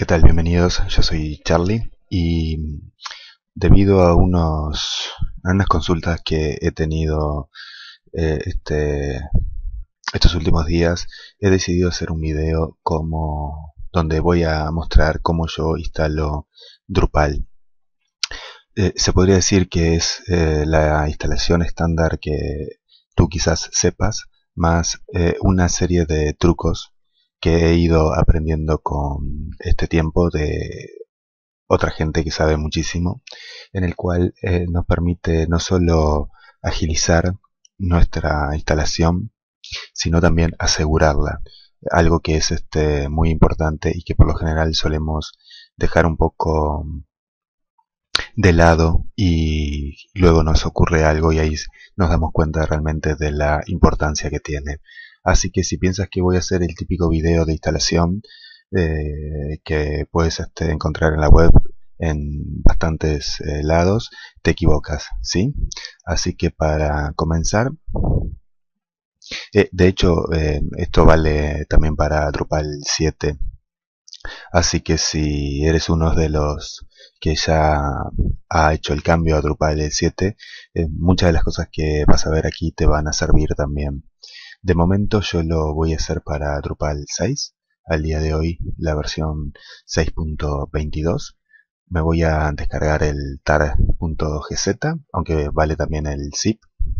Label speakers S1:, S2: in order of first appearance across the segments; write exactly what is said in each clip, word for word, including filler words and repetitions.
S1: ¿Qué tal? Bienvenidos, yo soy Charlie y debido a unos a unas consultas que he tenido eh, este, estos últimos días, he decidido hacer un video como donde voy a mostrar cómo yo instalo Drupal. Eh, se podría decir que es eh, la instalación estándar que tú quizás sepas, más eh, una serie de trucos que he ido aprendiendo con este tiempo de otra gente que sabe muchísimo, en el cual eh, nos permite no solo agilizar nuestra instalación, sino también asegurarla, algo que es este muy importante y que por lo general solemos dejar un poco de lado y luego nos ocurre algo y ahí nos damos cuenta realmente de la importancia que tiene. Así que si piensas que voy a hacer el típico video de instalación eh, que puedes este, encontrar en la web en bastantes eh, lados, te equivocas, ¿sí? Así que para comenzar, eh, de hecho eh, esto vale también para Drupal siete, así que si eres uno de los que ya ha hecho el cambio a Drupal siete, eh, muchas de las cosas que vas a ver aquí te van a servir también. De momento yo lo voy a hacer para Drupal seis, al día de hoy la versión seis punto veintidós. Me voy a descargar el tar punto gz, aunque vale también el zip.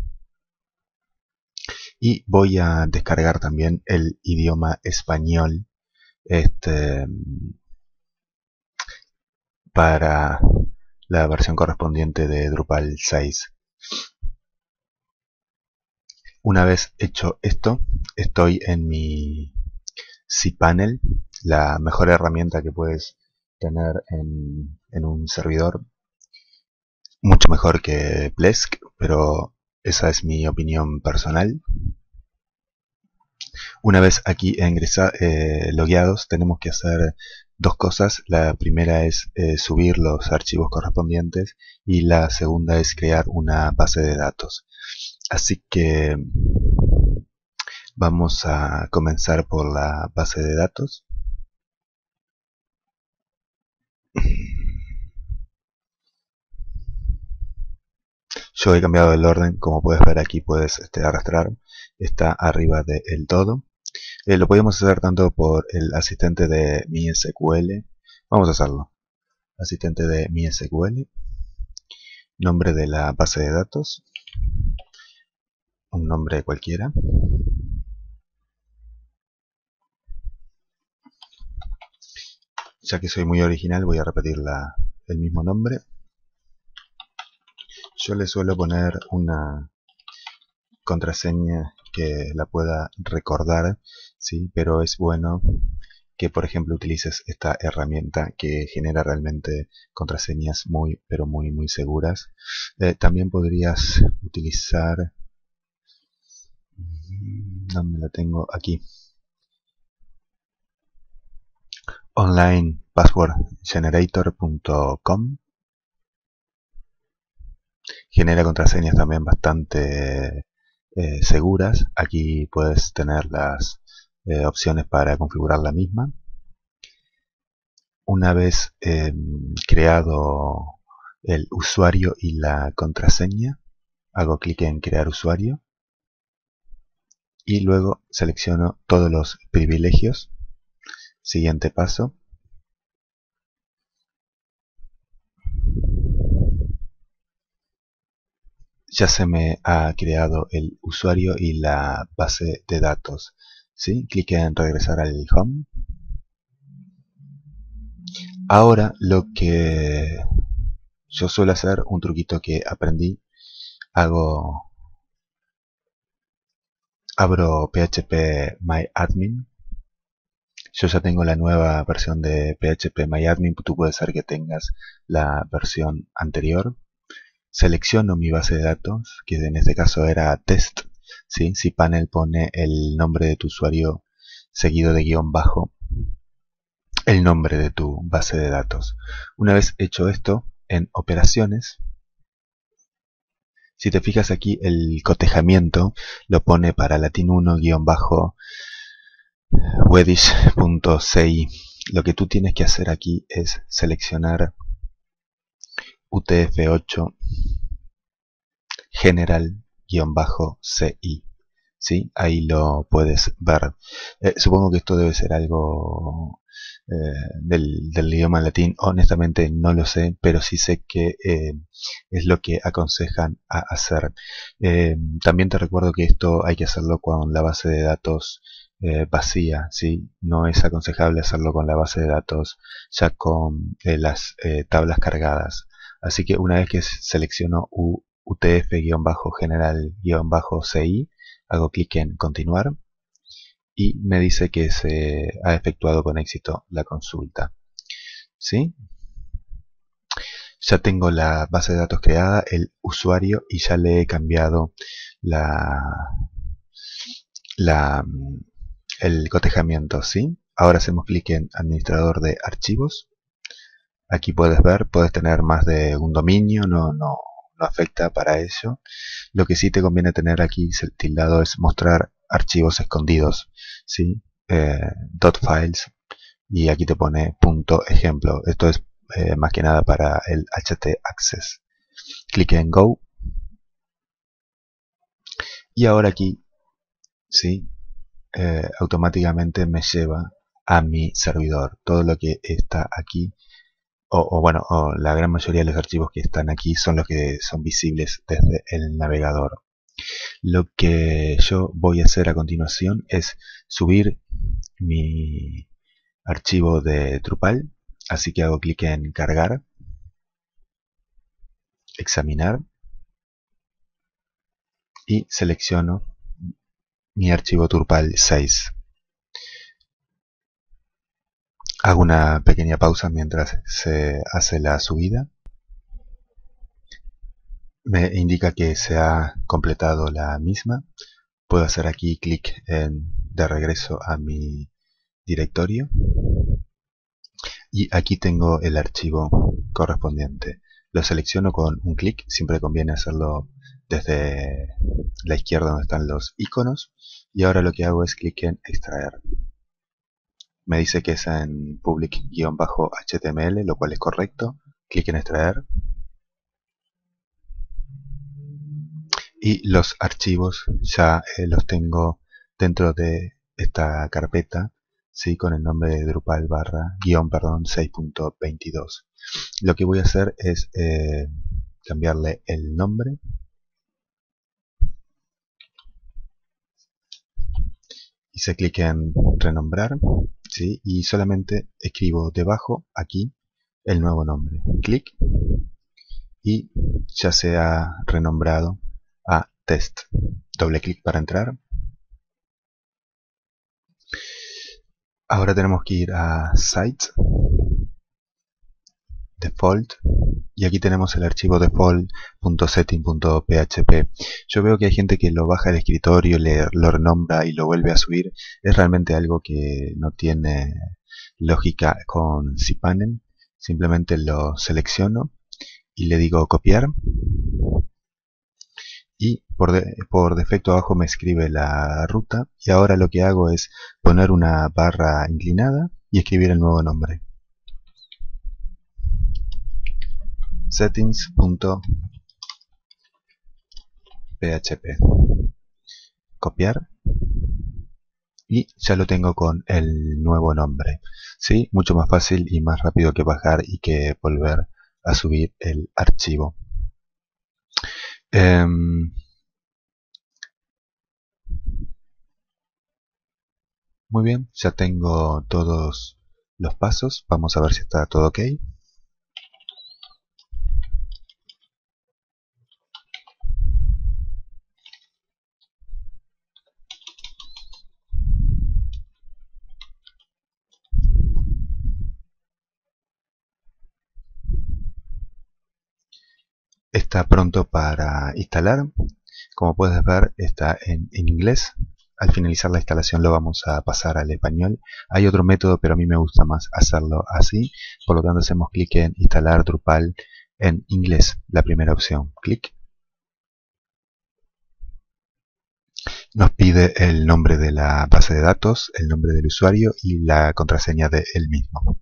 S1: Y voy a descargar también el idioma español este, para la versión correspondiente de Drupal seis. Una vez hecho esto, estoy en mi cPanel, la mejor herramienta que puedes tener en, en un servidor, mucho mejor que Plesk, pero esa es mi opinión personal. Una vez aquí ingresados, eh, logueados, tenemos que hacer dos cosas. La primera es eh, subir los archivos correspondientes y la segunda es crear una base de datos. Así que vamos a comenzar por la base de datos. Yo he cambiado el orden, como puedes ver aquí puedes este, arrastrar, está arriba del todo. Eh, lo podemos hacer tanto por el asistente de MySQL. Vamos a hacerlo. Asistente de MySQL. Nombre de la base de datos. Un nombre cualquiera. Ya que soy muy original, voy a repetir la, el mismo nombre. Yo le suelo poner una contraseña que la pueda recordar, ¿sí? Pero es bueno que, por ejemplo, utilices esta herramienta que genera realmente contraseñas muy, pero muy, muy seguras. Eh, también podrías utilizar... ¿Dónde la tengo? Aquí. online password generator punto com. Genera contraseñas también bastante eh, seguras. Aquí puedes tener las eh, opciones para configurar la misma. Una vez eh, creado el usuario y la contraseña, hago clic en crear usuario y luego selecciono todos los privilegios. Siguiente paso. Ya se me ha creado el usuario y la base de datos, ¿sí? Clic en regresar al home. Ahora lo que yo suelo hacer, un truquito que aprendí, hago abro phpMyAdmin. Yo ya tengo la nueva versión de phpMyAdmin, tú puedes ser que tengas la versión anterior. Selecciono mi base de datos, que en este caso era test, ¿sí? cPanel pone el nombre de tu usuario seguido de guión bajo, el nombre de tu base de datos. Una vez hecho esto, en operaciones, si te fijas aquí, el cotejamiento lo pone para latin uno guión bajo weddish punto c i. lo que tú tienes que hacer aquí es seleccionar U T F ocho General-C I. ¿Sí? Ahí lo puedes ver. Eh, supongo que esto debe ser algo eh, del, del idioma latín. Honestamente no lo sé, pero sí sé que eh, es lo que aconsejan a hacer. Eh, también te recuerdo que esto hay que hacerlo con la base de datos eh, vacía, ¿sí? No es aconsejable hacerlo con la base de datos ya con eh, las eh, tablas cargadas. Así que una vez que selecciono U T F-General-C I, hago clic en continuar y me dice que se ha efectuado con éxito la consulta. ¿Sí? Ya tengo la base de datos creada, el usuario, y ya le he cambiado la, la, el cotejamiento. ¿Sí? Ahora hacemos clic en administrador de archivos. Aquí puedes ver, puedes tener más de un dominio, no, no, no afecta para ello. Lo que sí te conviene tener aquí tildado es mostrar archivos escondidos, ¿sí? Eh, dot files, y aquí te pone punto ejemplo. Esto es eh, más que nada para el htaccess. Clic en Go y ahora aquí, ¿sí? Eh, automáticamente me lleva a mi servidor. Todo lo que está aquí, o, o bueno, o la gran mayoría de los archivos que están aquí son los que son visibles desde el navegador. Lo que yo voy a hacer a continuación es subir mi archivo de Drupal, así que hago clic en cargar, examinar y selecciono mi archivo Drupal seis. Hago una pequeña pausa mientras se hace la subida. Me indica que se ha completado la misma. Puedo hacer aquí clic en de regreso a mi directorio y aquí tengo el archivo correspondiente. Lo selecciono con un clic, siempre conviene hacerlo desde la izquierda donde están los iconos, y ahora lo que hago es clic en extraer. Me dice que es en public-H T M L, lo cual es correcto. Clic en extraer y los archivos ya eh, los tengo dentro de esta carpeta, ¿sí? Con el nombre de Drupal barra guión perdón seis punto veintidós. Lo que voy a hacer es eh, cambiarle el nombre hice clic en renombrar, ¿sí? Y solamente escribo debajo aquí el nuevo nombre, clic, y ya se ha renombrado a test. Doble clic para entrar. Ahora tenemos que ir a Site, Default, y aquí tenemos el archivo default.setting.php. Yo veo que hay gente que lo baja del escritorio, le, lo renombra y lo vuelve a subir. Es realmente algo que no tiene lógica con cPanel. Simplemente lo selecciono y le digo copiar. Y por, de, por defecto abajo me escribe la ruta. Y ahora lo que hago es poner una barra inclinada y escribir el nuevo nombre. Settings.php. Copiar. Y ya lo tengo con el nuevo nombre. ¿Sí? Mucho más fácil y más rápido que bajar y que volver a subir el archivo. Eh, muy bien, ya tengo todos los pasos. Vamos a ver si está todo ok. Está pronto para instalar. Como puedes ver, está en, en inglés. Al finalizar la instalación lo vamos a pasar al español. Hay otro método, pero a mí me gusta más hacerlo así. Por lo tanto, hacemos clic en instalar Drupal en inglés, la primera opción. Clic. Nos pide el nombre de la base de datos, el nombre del usuario y la contraseña de él mismo.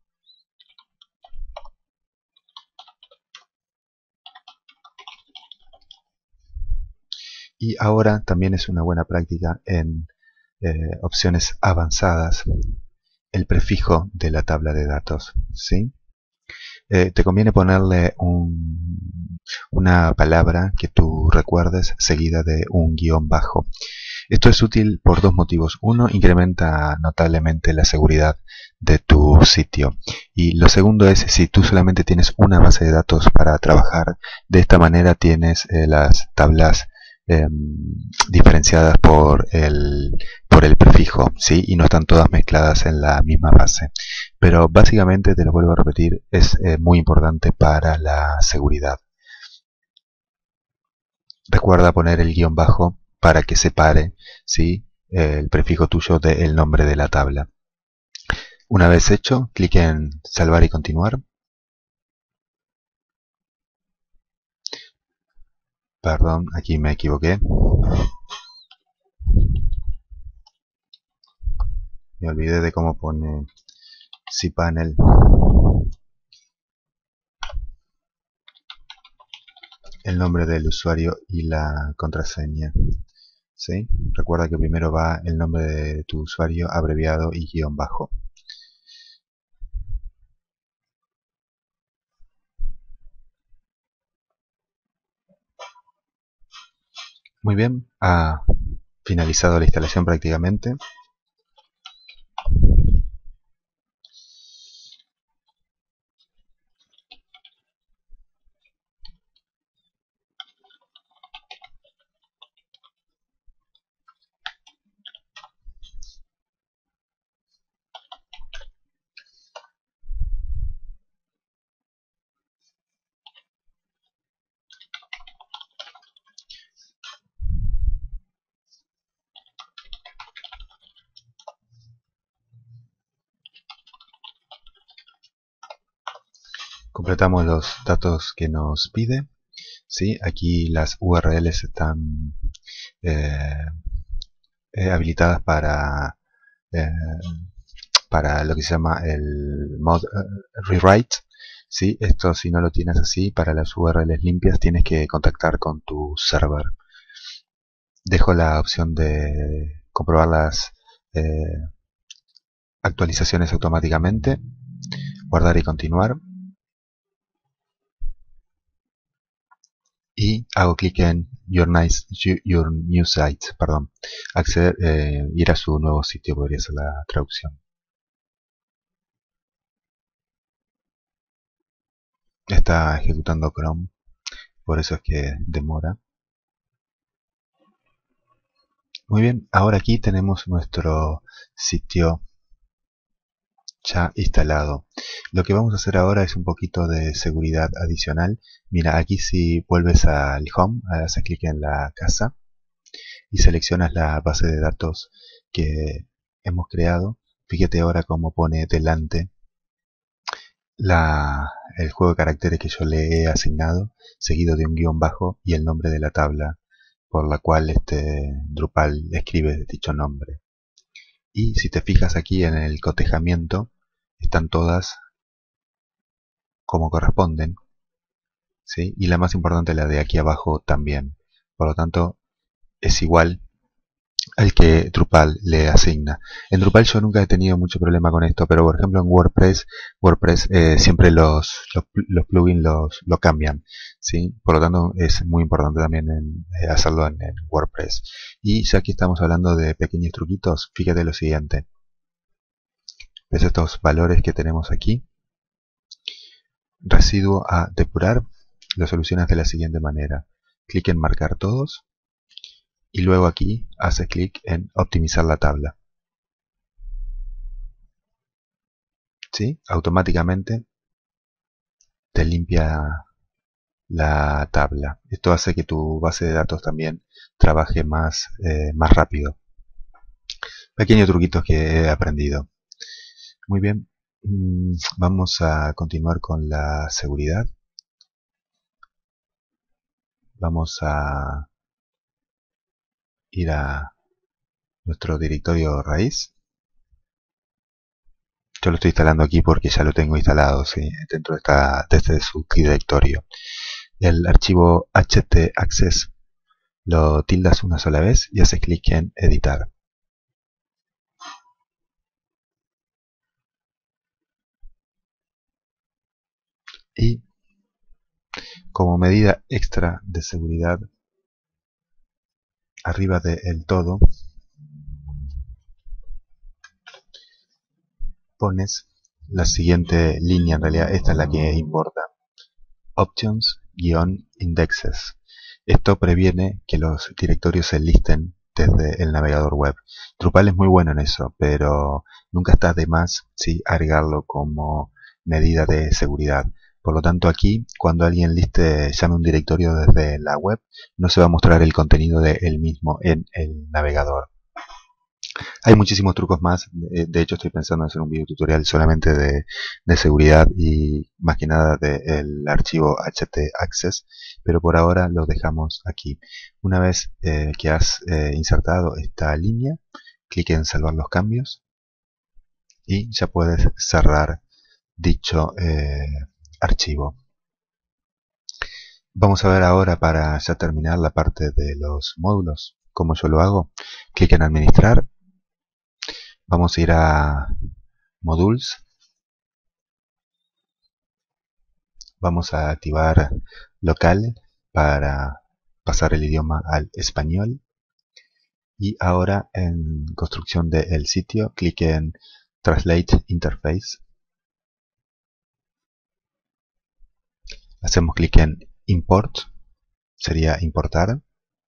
S1: Y ahora también es una buena práctica en eh, opciones avanzadas el prefijo de la tabla de datos, ¿sí? Eh, te conviene ponerle un, una palabra que tú recuerdes seguida de un guión bajo. Esto es útil por dos motivos. Uno, incrementa notablemente la seguridad de tu sitio. Y lo segundo es, si tú solamente tienes una base de datos para trabajar, de esta manera tienes eh, las tablas eh, diferenciadas por el, por el prefijo, ¿sí? Y no están todas mezcladas en la misma base. Pero básicamente, te lo vuelvo a repetir, es eh, muy importante para la seguridad. Recuerda poner el guión bajo para que separe, ¿sí?, el prefijo tuyo del nombre de la tabla. Una vez hecho, clic en salvar y continuar. Perdón, aquí me equivoqué. Me olvidé de cómo pone cPanel. El nombre del usuario y la contraseña. ¿Sí? Recuerda que primero va el nombre de tu usuario abreviado y guión bajo. Muy bien, ha finalizado la instalación prácticamente. Completamos los datos que nos pide. ¿Sí? Aquí las U R Ls están eh, eh, habilitadas para, eh, para lo que se llama el mod eh, rewrite. ¿Sí? Esto, si no lo tienes así, para las U R Ls limpias tienes que contactar con tu server. Dejo la opción de comprobar las eh, actualizaciones automáticamente, guardar y continuar, y hago clic en Your, nice, your New Site, perdón, acceder, eh, ir a su nuevo sitio, podría ser la traducción. Está ejecutando Chrome, por eso es que demora. Muy bien, ahora aquí tenemos nuestro sitio ya instalado. Lo que vamos a hacer ahora es un poquito de seguridad adicional. Mira, aquí si vuelves al Home, haces clic en la casa y seleccionas la base de datos que hemos creado. Fíjate ahora cómo pone delante la, el juego de caracteres que yo le he asignado, seguido de un guión bajo y el nombre de la tabla por la cual este Drupal escribe dicho nombre. Y si te fijas aquí en el cotejamiento, están todas como corresponden, ¿sí? Y la más importante, la de aquí abajo, también. Por lo tanto, es igual al que Drupal le asigna. En Drupal yo nunca he tenido mucho problema con esto, pero por ejemplo en WordPress, WordPress eh, siempre los, los, los plugins los, lo cambian, ¿sí? Por lo tanto es muy importante también en, eh, hacerlo en, en WordPress. Y ya que estamos hablando de pequeños truquitos, fíjate lo siguiente. ¿Ves estos valores que tenemos aquí? Residuo a depurar lo solucionas de la siguiente manera. Clic en marcar todos y luego aquí haces clic en optimizar la tabla. ¿Sí? Automáticamente te limpia la tabla. Esto hace que tu base de datos también trabaje más, eh, más rápido. Pequeños truquitos que he aprendido. Muy bien, vamos a continuar con la seguridad. Vamos a ir a nuestro directorio raíz. Yo lo estoy instalando aquí porque ya lo tengo instalado, ¿sí? Dentro de, esta, de este subdirectorio. El archivo htaccess lo tildas una sola vez y haces clic en editar. Y como medida extra de seguridad, arriba del todo pones la siguiente línea, en realidad esta es la que importa: options-indexes. Esto previene que los directorios se listen desde el navegador web. Drupal es muy bueno en eso, pero nunca está de más, ¿sí?, agregarlo como medida de seguridad. Por lo tanto, aquí, cuando alguien liste, llame un directorio desde la web, no se va a mostrar el contenido de él mismo en el navegador. Hay muchísimos trucos más. De hecho, estoy pensando en hacer un video tutorial solamente de, de seguridad y más que nada del archivo htaccess, pero por ahora lo dejamos aquí. Una vez eh, que has eh, insertado esta línea, clic en salvar los cambios y ya puedes cerrar dicho eh, archivo. Vamos a ver ahora, para ya terminar, la parte de los módulos. Como yo lo hago, clic en administrar. Vamos a ir a Modules. Vamos a activar local para pasar el idioma al español. Y ahora, en construcción del sitio, clic en Translate Interface. Hacemos clic en Import, sería importar.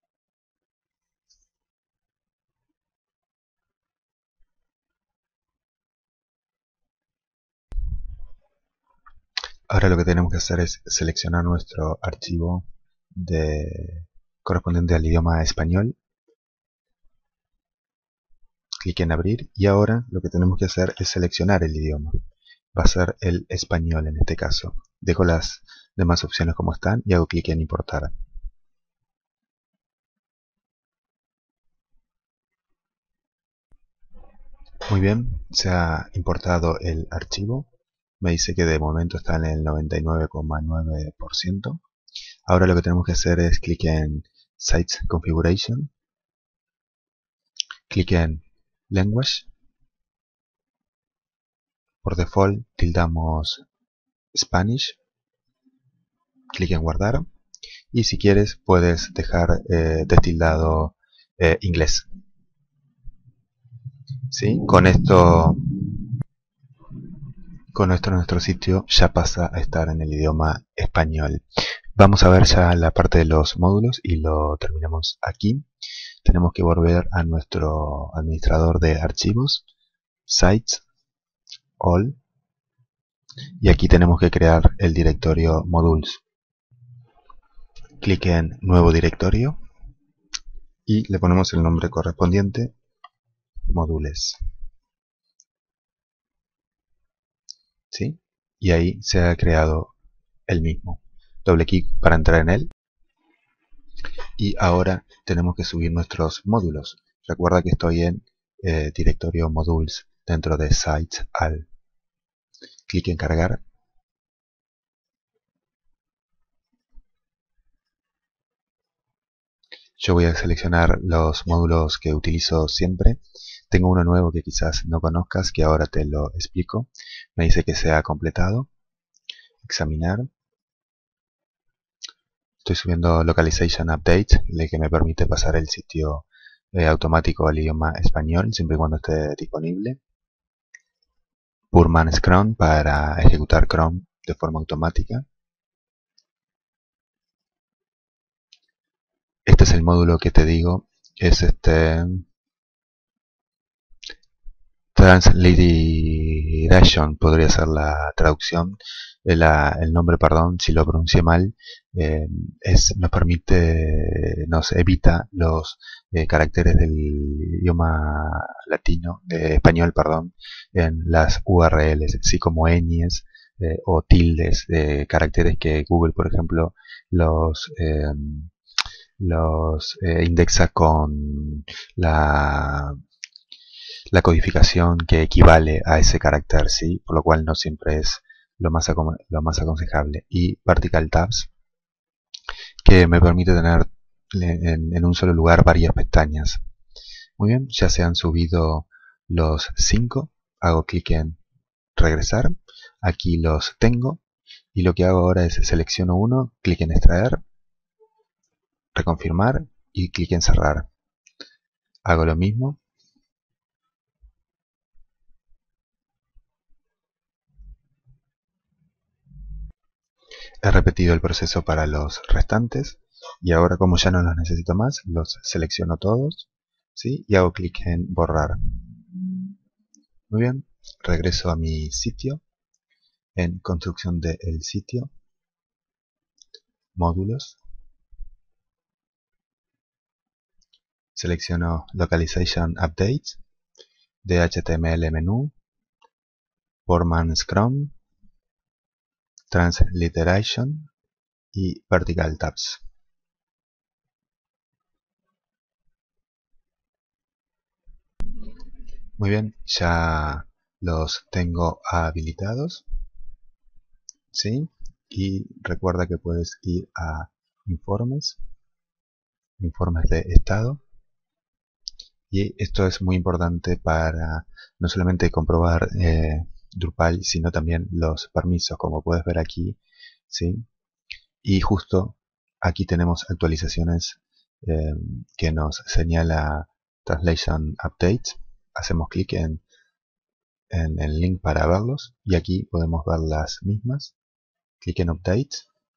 S1: Ahora lo que tenemos que hacer es seleccionar nuestro archivo de, correspondiente al idioma español. Clic en abrir y ahora lo que tenemos que hacer es seleccionar el idioma. Va a ser el español en este caso. Dejo las demás opciones como están y hago clic en importar. Muy bien, se ha importado el archivo. Me dice que de momento está en el noventa y nueve coma nueve por ciento. Ahora lo que tenemos que hacer es clic en Site Configuration, clic en Language. Por default tildamos Spanish, clic en guardar y si quieres puedes dejar eh, destildado eh, inglés. ¿Sí? Con esto con esto nuestro sitio ya pasa a estar en el idioma español. Vamos a ver ya la parte de los módulos y lo terminamos aquí. Tenemos que volver a nuestro administrador de archivos, Sites, All, y aquí tenemos que crear el directorio Modules. Clic en Nuevo Directorio y le ponemos el nombre correspondiente, Modules. ¿Sí? Y ahí se ha creado el mismo. Doble clic para entrar en él. Y ahora tenemos que subir nuestros módulos. Recuerda que estoy en eh, directorio Modules dentro de Sites All. Clic en cargar. Yo voy a seleccionar los módulos que utilizo siempre. Tengo uno nuevo que quizás no conozcas, que ahora te lo explico. Me dice que se ha completado. Examinar. Estoy subiendo Localization Update, el que me permite pasar el sitio eh, automático al idioma español, siempre y cuando esté disponible. Purman Chrome para ejecutar Chrome de forma automática. Este es el módulo que te digo, es este Transliteration, podría ser la traducción, el, el nombre, perdón, si lo pronuncié mal, eh, es, nos permite, nos evita los eh, caracteres del idioma latino, de español, perdón, en las U R Ls, así como ñes eh, o tildes, eh, caracteres que Google, por ejemplo, los... Eh, los eh, indexa con la, la codificación que equivale a ese carácter, ¿sí? Por lo cual no siempre es lo más, lo más aconsejable. Y Vertical Tabs, que me permite tener en, en un solo lugar varias pestañas. Muy bien, ya se han subido los cinco. Hago clic en regresar. Aquí los tengo. Y lo que hago ahora es selecciono uno, clic en extraer, reconfirmar y clic en cerrar. Hago lo mismo. He repetido el proceso para los restantes. Y ahora, como ya no los necesito más, los selecciono todos, ¿sí? Y hago clic en borrar. Muy bien, regreso a mi sitio. En construcción del sitio, módulos, selecciono Localization Update, D H T M L menú, Forman Scrum, Transliteration y Vertical Tabs. Muy bien, ya los tengo habilitados, ¿sí? Y recuerda que puedes ir a informes, informes de estado. Y esto es muy importante para no solamente comprobar eh, Drupal, sino también los permisos, como puedes ver aquí, ¿sí? Y justo aquí tenemos actualizaciones eh, que nos señala Translation Update. Hacemos clic en, en el link para verlos y aquí podemos ver las mismas. Clic en Update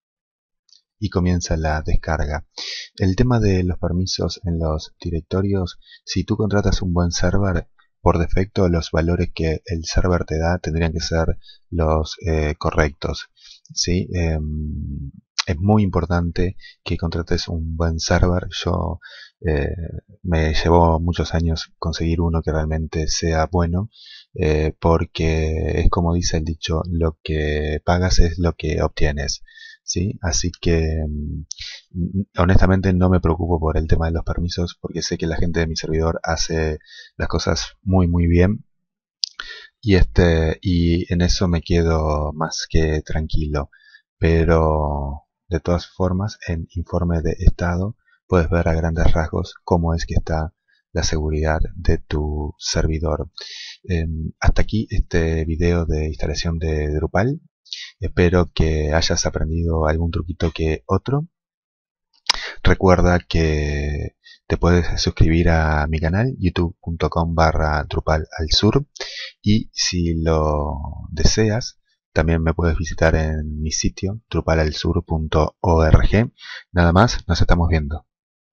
S1: y comienza la descarga. El tema de los permisos en los directorios, si tú contratas un buen server, por defecto los valores que el server te da tendrían que ser los eh, correctos, ¿sí? Eh, es muy importante que contrates un buen server. Yo eh, me llevó muchos años conseguir uno que realmente sea bueno, eh, porque es como dice el dicho, lo que pagas es lo que obtienes. ¿Sí? Así que mm, honestamente no me preocupo por el tema de los permisos porque sé que la gente de mi servidor hace las cosas muy muy bien y este y en eso me quedo más que tranquilo. Pero de todas formas en informe de estado puedes ver a grandes rasgos cómo es que está la seguridad de tu servidor. Eh, hasta aquí este video de instalación de Drupal. Espero que hayas aprendido algún truquito que otro. Recuerda que te puedes suscribir a mi canal youtube punto com barra Drupal al sur y si lo deseas también me puedes visitar en mi sitio drupal al sur punto org. Nada más, nos estamos viendo.